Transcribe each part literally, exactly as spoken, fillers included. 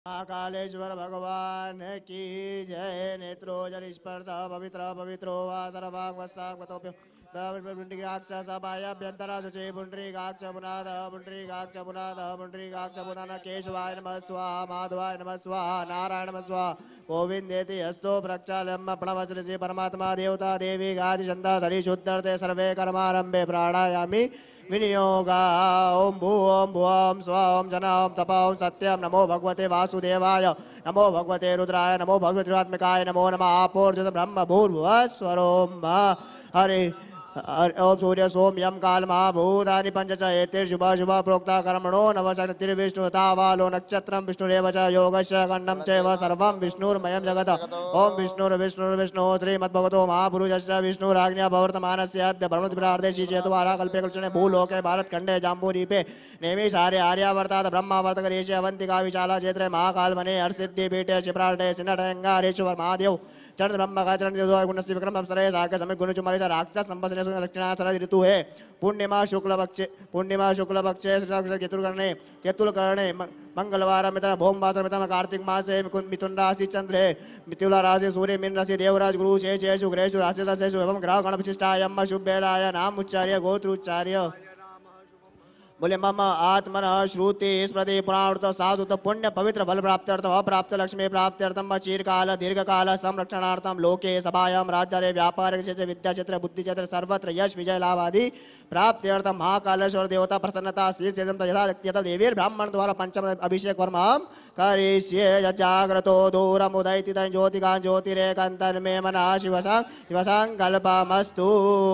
महाकालेश्वर भगवान की जय। नेत्रो जल स्पर्श पवित्र पवित्रो वा सर्वांगस्तां गतोप्य पुंडरीकाक्ष सभायाभ्यंतरा शुचि पुंडरीकाक्ष पुनाद पुंडरीकाक्ष पुनाद पुंडरीकाक्ष पुनाद केशवाय नमः स्वाहा माधवाय नमः स्वाहा नारायण नमः स्वाहा गोविंदेति हस्तो प्रक्षाल्यम प्रणवश्री परमात्मा देवता देवी गादि चंदा सरी शुद्धर्थे सर्वे कर्मारंभे प्राणायामी विनियोगा। ओम भू ओम भुवं स्व ओम जन ओम तप ओम सत्यम नमो भगवते वासुदेवाय नमो भगवते रुद्राय नमो भगवते रुद्रात्मकाय नमो नमः आपोर्जत ब्रह्म भूर्भुवस्वरोम हरे ओम सूर्य सोम यम काल महाभूतानि पंच च एते शुभ शुभ प्रोक्ता कर्मणो नवशक्तिर्विष्णु तावालो नक्षत्रं विष्णुरेव च योगस्य खण्डं चैव सर्वं विष्णुर्मयं जगत्। ओम विष्णुर्विष्णुर्विष्णु श्रीमद्भगवतो महापुरुषस्य विष्णुराज्ञा प्रवर्तमानस्य अद्य ब्रह्मद्वारार्धे श्रीचेतुवारा कल्पे कल्पने भूलोके भारतखण्डे जाम्बूद्वीपे नेमिसारे आर्यावर्तात् ब्रह्मावर्तकदेशे अवन्तिका विशाला क्षेत्रे महाकालवने हरसिद्धिपीठे क्षिप्रार्टे सिन्नटरङ्गारेश्वर महादेव चरण ब्रह्म का चरण गुणस्य विक्रम अवसरे सागर समय गुण चुमारिता राक्षस संवत्सरे दक्षिणा शरद ऋतु है पूर्णिमा शुक्ल पक्षे पूर्णिमा शुक्ल पक्षे केतुर्कर्णे केतुलकर्णे मंगलवार मित्र भोमवासर मित्र कार्तिक मास है मिथुन राशि चंद्र है मिथुला राशि सूर्य मीन राशि देवराज गुरु शेष शुक्रेशु राशि दशेषु एवं ग्रह गण विशिष्टायम शुभेराय नाम उच्चार्य गोत्र उच्चार्य बोले मम आत्मन श्रुति स्मृति पुराणृत साधुत पुण्य पवित्र बल प्राप्त्यर्थ अप्राप्त लक्ष्मी प्राप्त्यर्थम चीरकाल दीर्घकाल संरक्षणार्थम लोके सभायां राज्य व्यापार क्षेत्र विद्या क्षेत्र बुद्धि क्षेत्र सर्वत्र यश विजय लाभ आदि प्राप्त्यर्थम महाकालेश्वर देवता प्रसन्नता श्री यथा देवीर ब्राह्मण द्वारा पंचम अभिषेक कर्म करिष्ये जाग्रतो दूरम उदयति ज्योतिका ज्योतिरेकंतन में मना शिवसंग शिवसंकल्पमस्तु।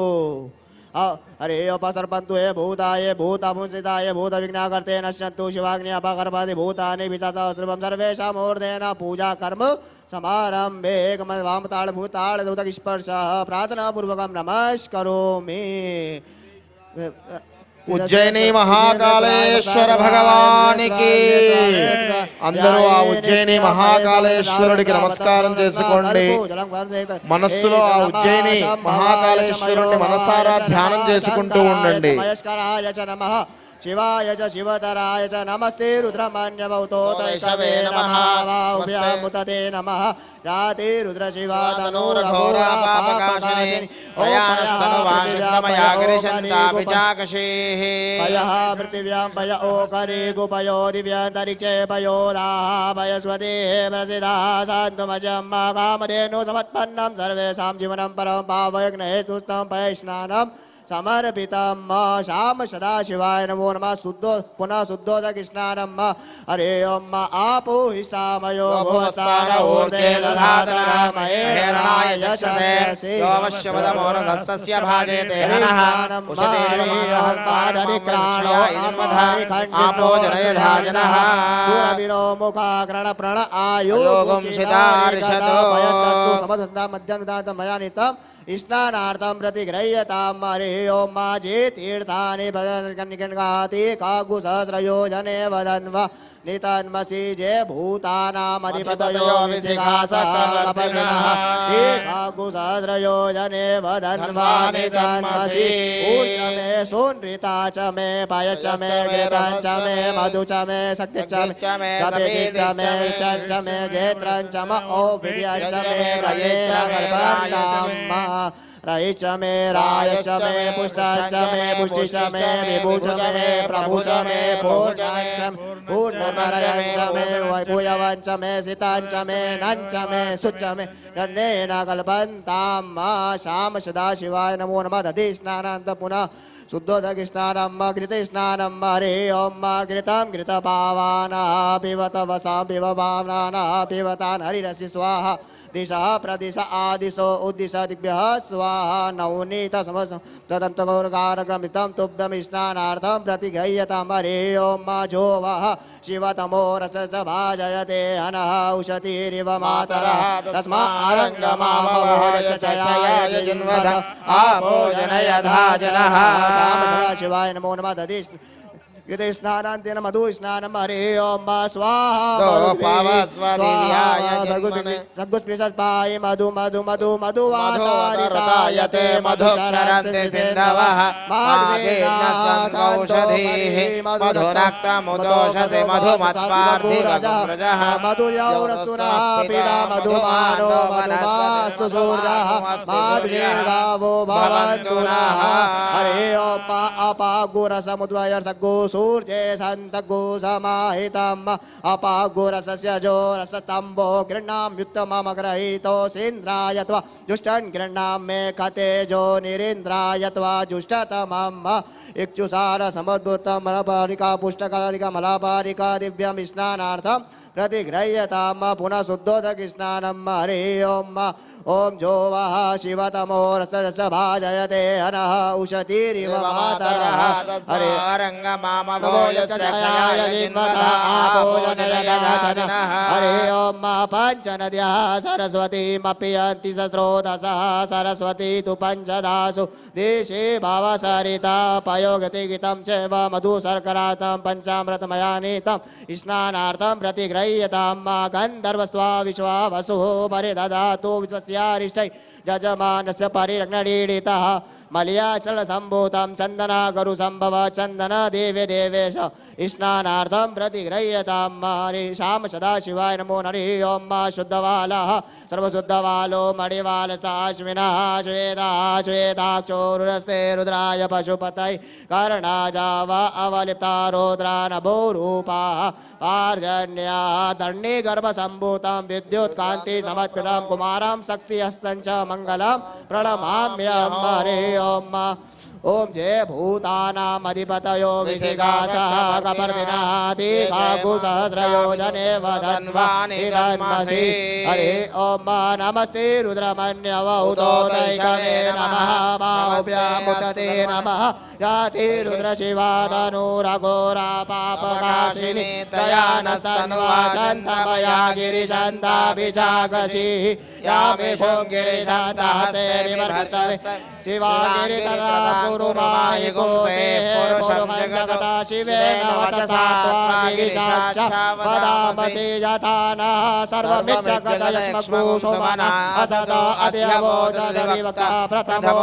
अरे अपसर्पन्तु हे भूताय भूतपुंसिताय भूत विघ्ना करते नश्यन्तु शिवाग्नि अपकर्पन्ति भूतानि विततस्रुवं सर्वेषां मूर्धेन पूजा कर्म समारंभे वाम ताल भूताल दूतक स्पर्श प्रार्थना पूर्वकं नमस्करोमि। उज्जैनी महाकालेश्वर भगवान की అందరూ ఆ ఉజ్జయిని మహాకాళేశ్వరుడికి నమస్కారం చేసుకోండి. మనస్సులో ఆ ఉజ్జయిని మహాకాళేశ్వరుడిని మనసారా ధ్యానం చేసుకుంటూ ఉండండి. शिवाय च शिवतराय च नमस्ते रुद्रमान्यभूतो तैषवे नमः वाहुभ्यामुतते नमः जाते रुद्र शिवा तनोरघोरा पापकाशिनी ओमयागरिषन्ताभिचाकशेः पयः पृथिव्यां पय ओकरे गुपयो दिव्यान्तरिक्षे पयोराः पयस्वतेः प्रसिद्धाः शान्तमजं कामधेनु समत्पन्नं सर्वेषां जीवनं परं पावयज्ञहेतुस्तं पयस्नानं समर्पितम श्याम सदा शिवाय नमो नमः शुद्धो पुनः शुद्धोदक स्नानम हरे ओम आपो हिष्टामयो भुवस्तान ऊर्ध्वे दधातनामहेरणाय यशसे योमश्यमदमोरधस्तस्य भाजेते हनः उषतीर्महान्तादधिक्राणो आपो जनयधाजनः सुरविरो मुखाग्रण प्रण आयोगं शितारिषतो पयतन्तु समधन्ता मध्यनुदात मया नितम स्नानार्थं प्रतिगृह्यतां हरे ओम माजे तीर्थानि निगणगाति काकुसहस्रयोजने वदन्व नितन्मसि जे भूतानामधिपतयो विसिखासकपतिनः काकुसहस्रयोजने वदन्वा नितन्मसि ऊर्ज मे सुनृता च मे पयश्च मे घृतं च मे मधु च मे शक्ति च मे सपेति च मे च मे जेत्रं च म ओ विद्यं च मे रयेण गर्भन्ताम् रहि च मे राय च मे पुष्ट च मे पुष्टि च मे विभु च मे प्रभु च मे भोजन च पूर्णतरयं च मे वैभूयवं च मे सितं च मे नं च मे सुच मे गन्धेन कल्पन्तां श्याम सदा शिवाय नमो नमः दधि स्नानान्त पुनः शुद्धोदक स्नानम घृत स्नानम हरे ओम घृतं घृतपावाना पिबत वसां पिबभावना पिबतान् हरिरसि स्वाहा दिशा प्रदिशा आदिशो उद्दिशा दिग्भ्यः स्वाहा नवनीत समस्तदन्तगौरकारक्रमितं तुभ्यं स्नानार्थं प्रतिगृह्यतां हरे ओम माझो वः शिवतमो रसस भाजयते हनः उशतीरिव मातरः तस्मारङ्गमामवोचयाय जिन्वद आपो जनयधा जनः। शिवाय नमो नमः दधि कृते स्नानान्तेन मधु स्नानं हरे ओम स्वाहा दो पावस्वदिव्याय जन्मने सद्गुस्पृशस्पाय मधु मधु मधु मधु मधुवातारितायते मधुक्षरन्ति सिन्धवः मागेन सन्गौषधीः मधुनाक्तमुदोषसे मधुमत्पार्थिवगुम्रजः मधुयौरसुना पिता मधुमानो मधुमास्तु सूर्यः माध्वीर्गावो भवन्तु नः हरे ओम अपागुरसमुद्वय सद्गु सूर्ये सन्तगु समाहितम् अपागुरसस्य जो रसतम्बो गृह्णाम्युत्तममग्रहीतो सेन्द्राय त्वा जुष्टन् गृह्णां मे खतेजो निरीन्द्राय त्वा जुष्टतमम् इक्षुसार समुद्भूतं मलपारिका पुष्टकारिका मलापारिका दिव्यं स्नानार्थं प्रतिगृह्यताम् पुनः शुद्धोदक स्नानं हरे ओम ओम जो वः शिवतमो रसरस भाजयते हनः उषतीरिव मातरः हरे रङ्गमामभो यस्य क्षयाय जिन्मतः आपो जनयदाचनः हरे ओम पञ्चनद्यः सरस्वतीमपि यन्ति स्रोतसः सरस्वती तु पञ्चदासु देशे भावसरिता पयोगतिगितं चैव मधुशर्करातं पञ्चामृतमयानीतं स्नानार्थं प्रतिगृह्यतां गन्धर्वस्त्वा विश्वा वसुः परिददातु विश्वस्यारिष्टै जजमानस्य परिरग्नडीडितः मलयाचल संभूतं चंदना गरु संभव चंदन देवे देवेश स्नानार्थं प्रतिगृह्यतां हरे श्याम सदा शिवाय नमो हरि ओम शुद्धवालः सर्वशुद्धवालो मणिवालस्ताश्विनः श्वेता श्वेताक्षोरुरस्ते रुद्राय पशुपतये कर्णाजाव अवलिप्ता रौद्रा नभो रूपाः पार्जन्या धरणी गर्भ संभूतं विद्युत कांति समर्पितं कुमारं शक्ति हस्तं च मंगलं प्रणमाम्यहं हरे ओम ओम जय भूतानाम अधिपतयो विशिखासः कपर्दिनः दीर्घागुसहस्रयो जने वदन्वानि धन्मसि हरे ओम नमस्ते रुद्रमन्यवहुतोदैकमे नमः बाहुभ्यामुदते नमः जाति रुद्र शिवादनुरघोरा पापकाशिनी दयानस्तन्वासन्तमया गिरिशन्ताभिषाकशी यामेषो गिरिशन्तासे विवर्तते शिवागिरितदा गुरुमायि गोसे पुरुषं जगता शिवेन वचसा त्वा गिरिशाच्च वदामसि यथा नः सर्वमिच्छगतयस्मग्भू सोमनः असतो अध्यवोचदविवक्ता प्रथमो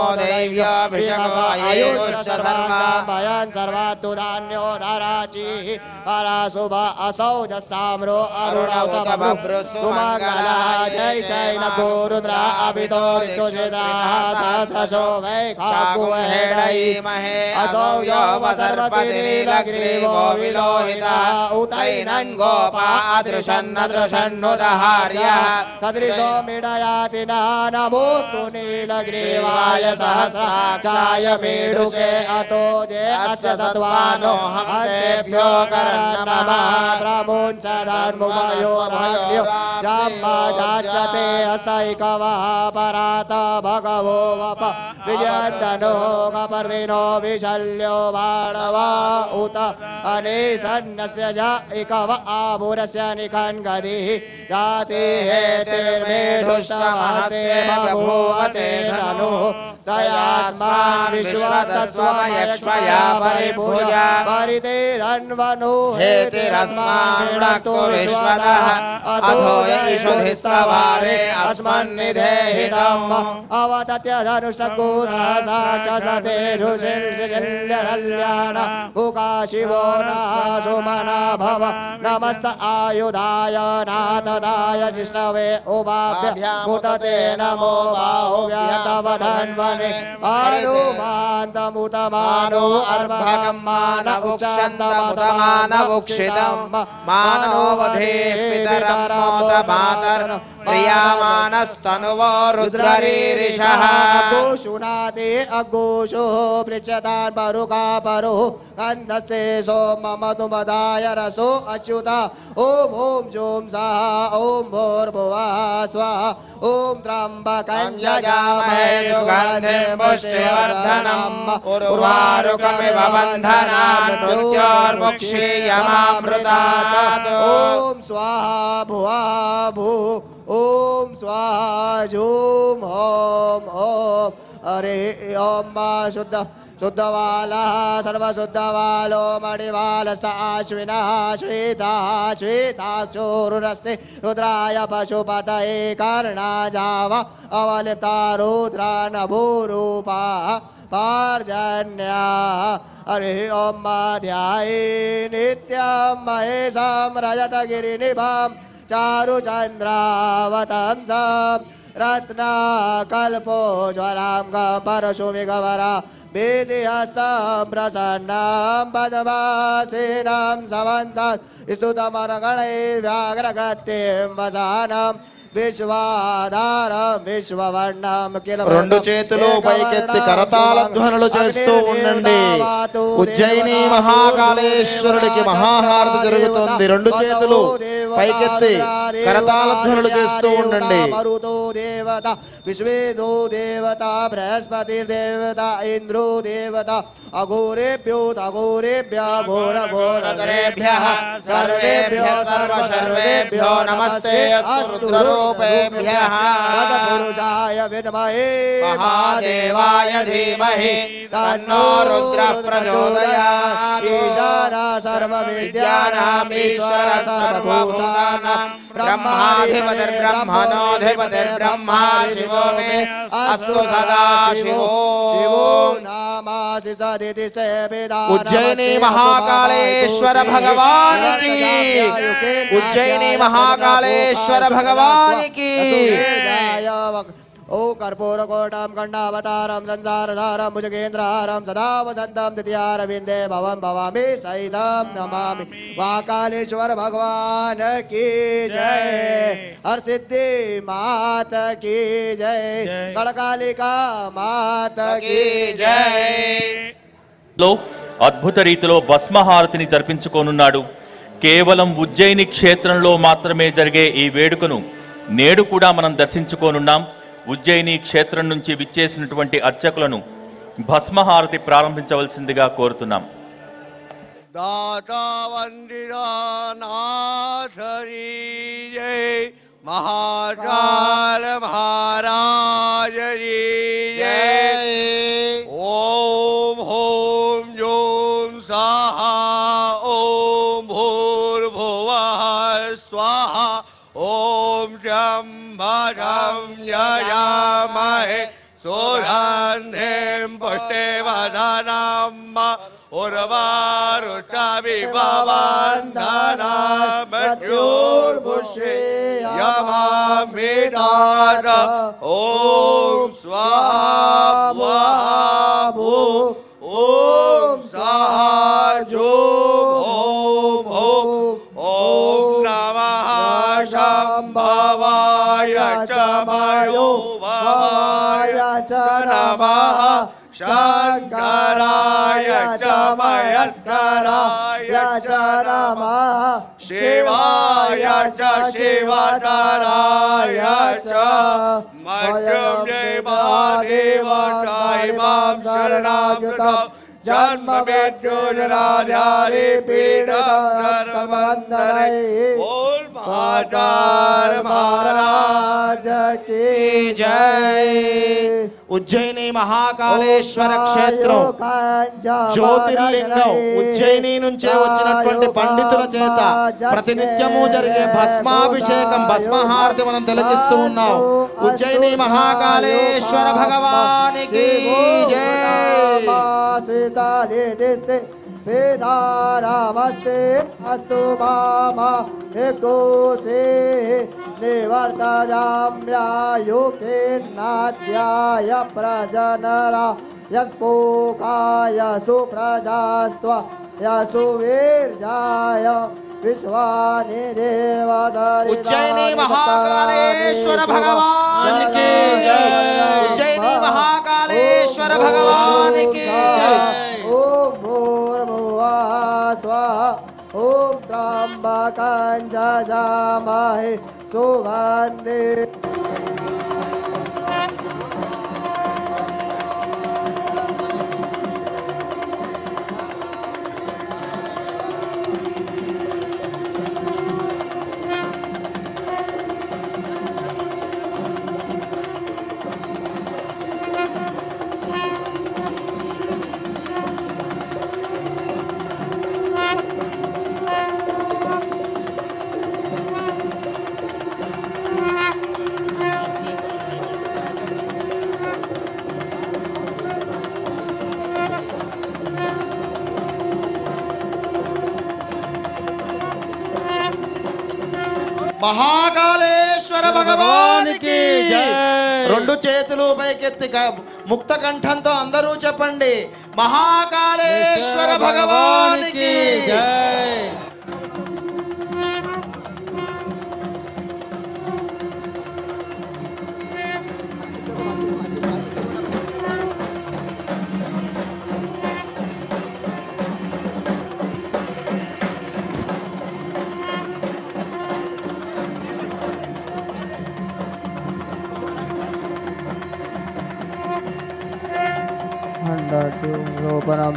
दैव्याभिषेकायुष्यसर्वाङ्गां भयन् सर्वात्तु धान्यो धराचिः पराशुभ असौ जस्ताम्रो अरुणौतमभ्रु सुमङ्गलः जय जय न गुरुद्रा अभितो ऋतुचित्राः सहस्रशो वै खाकुवहेडै महे असौ यो वसर्पतिनीलग्रीवो विलोहितः उतैनन् गोपा अदृशन्नदृशन्नुदहार्यः सदृशो मीडयाति नमोस्तु नीलग्रीवाय सहस्राक्षाय मीडुके अतो जे अस्य सत्वानो हस्तेभ्यो करन्नमः प्रमुञ्चदन्मुमयो भाग्यो जम्मा जाच्यते असैकवः परात भगवो वप विजयन्तनो कपर्दिनो विशल्यो बाणवा उत अनेसन्नस्य ज इकव आभुरस्य निखन्गदिः जाति हेतिर्मेढुषमहस्ते बभूवते ननुः तयास्मान् विश्वतस्त्वमयक्ष्मया परिपूजा परितेरन्वनु हेतिरस्मान् ऋणक्तु विश्वतः अधो यैषुधिस्तवारे अस्मन्निधेहितम् अवतत्य धनुष्टको सहसा च सतेरुषिल्यल्यान उका शिवो नः सुमना भव नमस्त आयुधाय नाथदाय जिष्णवे उभाभ्य मुदते नमो बाहुभ्यः तव धन्वने मानुमान्तमुतमानो अर्भकं मानवुक्षन्तमुतमानवुक्षितं मानोवधेः पितरमोदमातर् प्रियामानस्तनुवो रुद्ररीरिषः अगोषुनादे अगोषो पृच्छतान् परुका परो गन्धस्ते सोम मधुमदाय रसो अच्युता ओम ओम जोम स्वाहा ओम भूर्भुवः स्वाहा ओम त्र्यम्बकं यजामहे सुगन्धिं पुष्टिवर्धनम् उर्वारुकमिव बन्धनान् मृत्योर्मुक्षीयमामृतात् ओम स्वाहा भुवः भूः ओम स्वाहा झूम ओम ओम हरे ओम शुद्ध शुद्धवालः सर्वशुद्धवालो मणिवालस्त आश्विनः श्वेता श्वेताक्षोरुरस्ते रुद्राय पशुपतये कर्णाजाव अवलिप्ता रुद्रा नभूरूपा पर्जन्या हरिः ॐ ध्याये नित्यं महेशं रजतगिरिनिभां चारुचन्द्रावतंसं रत्नकल्पोज्ज्वलां परशुमिगवरा वेदिहस्तं प्रसन्नं पद्मासीनं समन्तं स्तुतमरगणैर्व्याघ्रकृत्यं वसानं విశ్వాధారం విశ్వవర్ణం కిల రెండు చేతులు పైకెత్తి కరతాళ ధ్వనులు చేస్తూ ఉండండి. ఉజ్జయిని మహాకాళేశ్వరుడికి మహాహారతి జరుగుతుంది. రెండు చేతులు పైకెత్తి కరతాళ ధ్వనులు చేస్తూ ఉండండి. మరుతో దేవత విశ్వేదో దేవత బృహస్పతి దేవత ఇంద్రో దేవత అఘోరేభ్యో అఘోరేభ్య ఘోర ఘోరతరేభ్యః సర్వేభ్యో సర్వ సర్వేభ్యో నమస్తే అస్తు రూపేభ్యః తత్పురుషాయ విద్మహే మహాదేవాయ ధీమహి తన్నో రుద్రః ప్రచోదయాత్ ఈశాన సర్వవిద్యానాం ఈశ్వర సర్వభూతానాం బ్రహ్మాధిపతిర్బ్రహ్మణోధిపతిర్బ్రహ్మా శివో మే అస్తు సదా శివో శివో నామాసి సదితి సేవిదా उज्जैनी महाकालेश्वर भगवान की उज्जैनी महाकालेश्वर भगवान की ओ कर्पूरकोटं खण्डावतारं संसारधारं भुजगेन्द्रहारं सदा वसन्तं द्वितीयारविन्दे भवं भवामि सहितं नमामि महाकालेश्वर भगवान की जय हर सिद्धि मात की जय गणकालिका मात की जय లో అద్భుత రీతిలో భస్మహారతిని జరిపించుకోనున్నాడు. కేవలం ఉజ్జయిని క్షేత్రంలో మాత్రమే జరిగే ఈ వేడుకను నేడు కూడా మనం దర్శించుకోనున్నాం. ఉజ్జయిని క్షేత్రం నుంచి విచ్చేసినటువంటి అర్చకులను భస్మహారతి ప్రారంభించవలసిందిగా కోరుతున్నాం. दाता वंदिता नाथरी जय महाकाल महाराज जय ओम होम जोम स्वाहा ओम भूर्भुवः स्वाहा ओम जं भजं यजामहे सुगन्धिं पुष्टिवर्धनम् उर्वारुकविभवन्धनामृत्युर्भुषे यमामिनाद ॐ स्वाहा भू ॐ स्वाहा जोम ॐ नमः शम्भवाय च मयोभवाय च नमः शंकराय च मयस्कराय च नमः शिवाय च शिवतराय च मृत्युंजय महादेव इमां शरणं गतः जन्म मृत्यु जराध्यारि पीडमंदनै बोल महाकाल महाराज की जय उज्जैनी महाकालेश्वर क्षेत्रं జ్యోతిర్లింగం ఉజ్జయిని నుంచే వచ్చినటువంటి పండితుల చేత ప్రతినిత్యము జరిగే భస్మాభిషేకం భస్మహారతి మనం తిలకిస్తూ ఉన్నాం. ఉజ్జయిని మహాకాళేశ్వర భగవానికి జై. वेदारामस्ते अस्तु मामा एकोसे निवर्तजाम्यायुके नाद्याय प्रजनरा यस्पोकाय सुप्रजास्व यसुवीर्जाय विश्वानि देवदरिता उज्जैनी महाकालेश्वर भगवान की उज्जैनी महाकालेश्वर भगवान की ओम भूर्भुवः स्वाहा ओम त्र्यंबकं यजामहे सुगन्धिं మహాకాళేశ్వర భగవానికి రెండు చేతులు పైకెత్తి ముక్త కంఠంతో అందరూ చెప్పండి మహాకాళేశ్వర భగవానికి రూపణం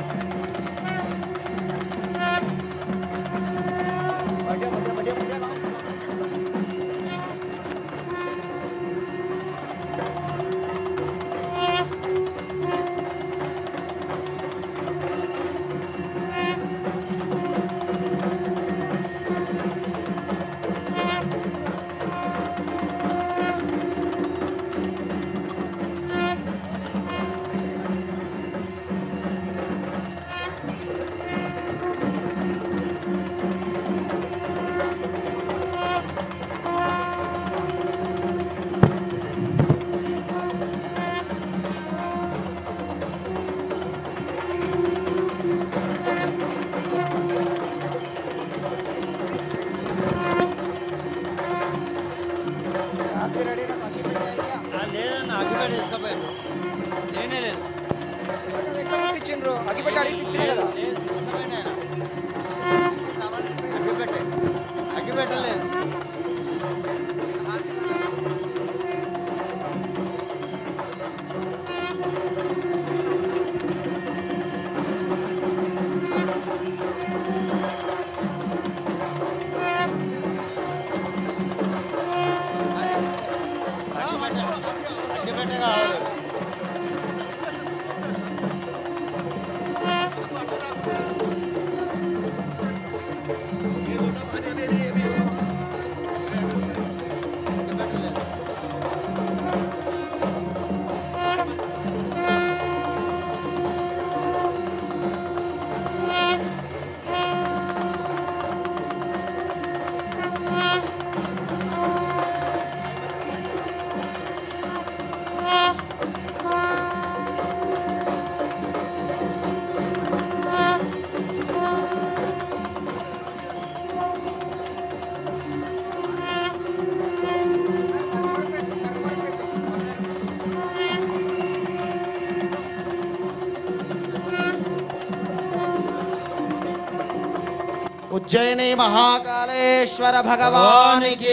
ఉజ్జయిని మహాకాళేశ్వర భగవానికి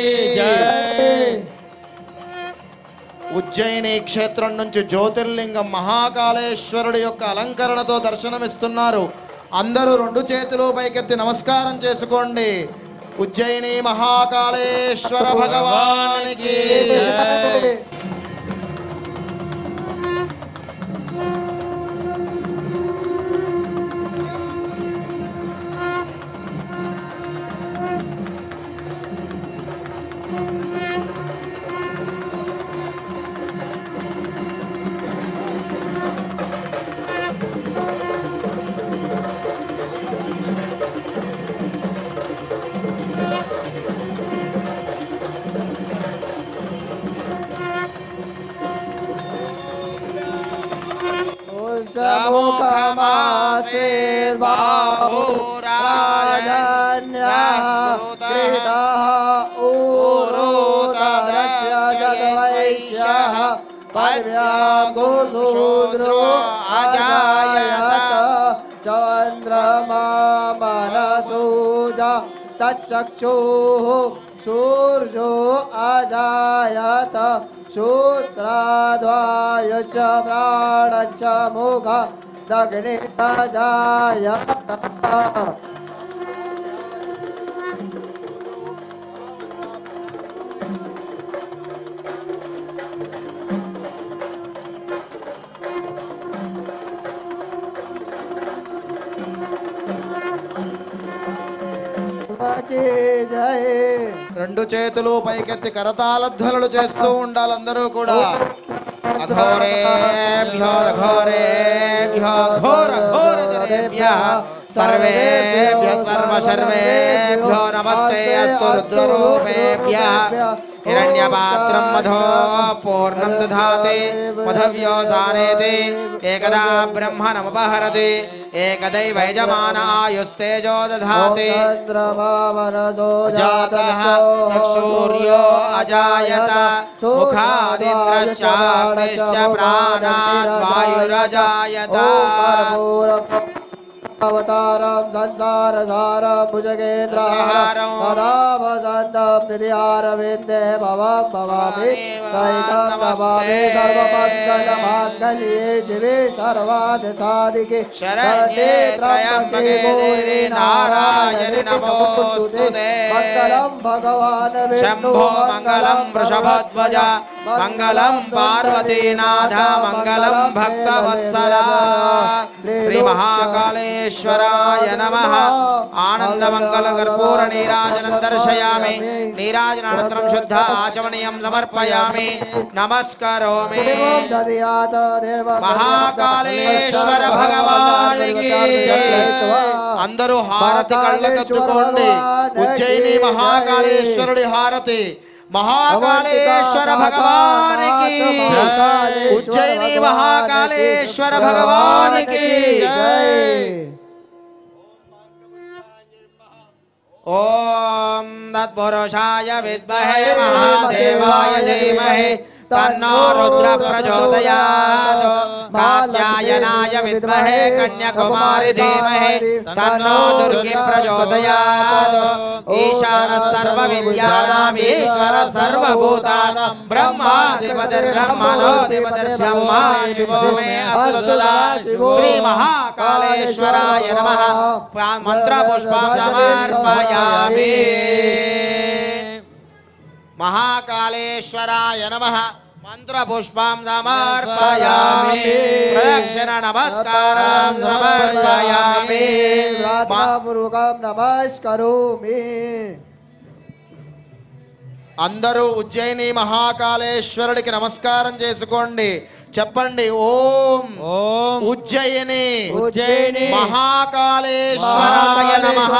జై. ఉజ్జయిని క్షేత్రం నుంచి జ్యోతిర్లింగం మహాకాళేశ్వరుడి యొక్క అలంకరణతో దర్శనమిస్తున్నారు. అందరూ రెండు చేతులు పైకెత్తి నమస్కారం చేసుకోండి. ఉజ్జయిని మహాకాళేశ్వర భగవానికి జై. शूद्रो अजायत चंद्रमा मनसूजा तच्चक्षुः सूर्यो अजायत शूद्राद्वायुश्च प्राणश्च मुख दग्नि अजायत. రెండు చేతులు పైకెత్తి కరతాళధ్వనులు చేస్తూ ఉండాలి అందరూ కూడా. అఘోరేభ్యో అఘోరేభ్యో ఘోర ఘోర జనేభ్యః सर्वेभ्यः सर्वशर्वेभ्यो नमस्ते अस्तु रुद्ररूपेभ्यः हिरण्यपात्रं मधो पूर्णं दधाति मधव्यो सानेति एकदा ब्रह्मणमुपहरति एकदैव यजमान आयुस्तेजो दधाति जातः चक्षुर्यो अजायत मुखादिन्द्रश्चाग्निश्च प्राणात् वायुरजायत अवतारं संसारसारं भुजगेन्द्रहारं सदा वसन्तं हृदयारविन्दे भवं भवामि सहितं नमामि सर्वमङ्गलमाङ्गल्ये शिवे सर्वार्थसाधिके शरण्ये त्र्यम्बके गौरी नारायणि नमोस्तुते मङ्गलं भगवान् विष्णु मङ्गलं वृषभध्वज मंगलम पार्वतीनाथ मंगलम भक्तवत्सला श्री महाकालेश्वराय नमः आनंद मंगल कर्पूर नीराजनं दर्शयामि नीराजनानन्तरं शुद्ध आचमनीयं समर्पयामि नमस्करोमि महाकालेश्वर भगवान की अंदरू हारति कళ్ళకద్దుకోండి उज्जयिनी महाकालेश्वरुడి हारति महाकालेश्वर भगवान की उज्जयिनी महाकालेश्वर भगवान की ओम तत्पुरुषाय विद्महे महादेवाय धीमहि तन्नो रुद्र प्रचोदयात् कात्यायनाय विद्महे कन्याकुमारी धीमहि तन्नो दुर्गे प्रचोदयात् ईशानः सर्वविद्यानाम् ईश्वरः सर्वभूतानां ब्रह्माधिपतिर्ब्रह्मणोऽधिपतिर्ब्रह्मा शिवो मे अस्तु सदा श्री महाकालेश्वराय नमः मंत्रपुष्पं समर्पयामि महाकालेश्वराय नमः मंत्रपुष्पं समर्पयामि प्रदक्षिण नमस्कारं समर्पयामि पूर्वकं नमस्करोमि అందరూ ఉజ్జయిని మహాకాళేశ్వరుడికి నమస్కారం చేసుకోండి చెప్పండి ఓం ఓం ఉజ్జయిని ఉజ్జయిని మహాకాళేశ్వరాయ నమః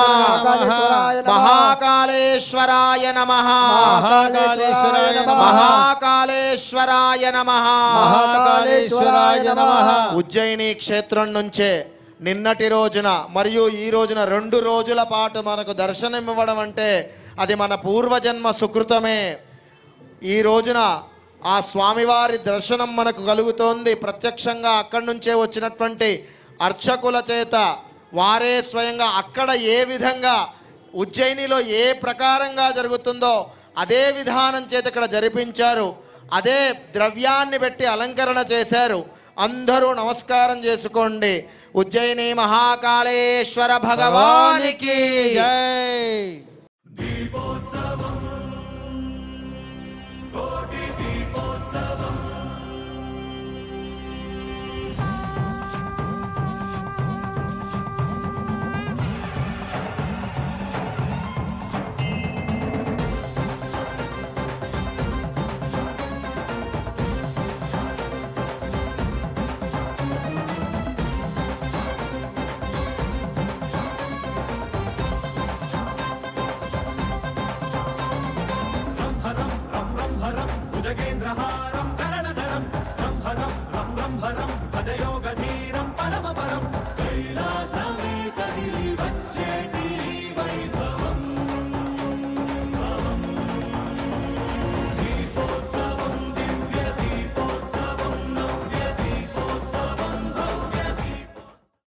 మహాకాళేశ్వరాయ నమః మహాకాళేశ్వరాయ నమః మహాకాళేశ్వరాయ నమః మహాకాళేశ్వరాయ నమః ఉజ్జయిని క్షేత్రం నుంచే నిన్నటి రోజున మరియు ఈ రోజున రెండు రోజుల పాటు మనకు దర్శనం ఇవ్వడం అంటే అది మన పూర్వజన్మ సుకృతమే ఈ రోజున ఆ స్వామివారి దర్శనం మనకు కలుగుతోంది ప్రత్యక్షంగా అక్కడి నుంచే వచ్చినటువంటి అర్చకుల చేత వారే స్వయంగా అక్కడ ఏ విధంగా ఉజ్జయినిలో ఏ ప్రకారంగా జరుగుతుందో అదే విధానం చేత ఇక్కడ జరిపించారు అదే ద్రవ్యాన్ని పెట్టి అలంకరణ చేశారు అందరూ నమస్కారం చేసుకోండి ఉజ్జయిని మహాకాళేశ్వర భగవానికి జై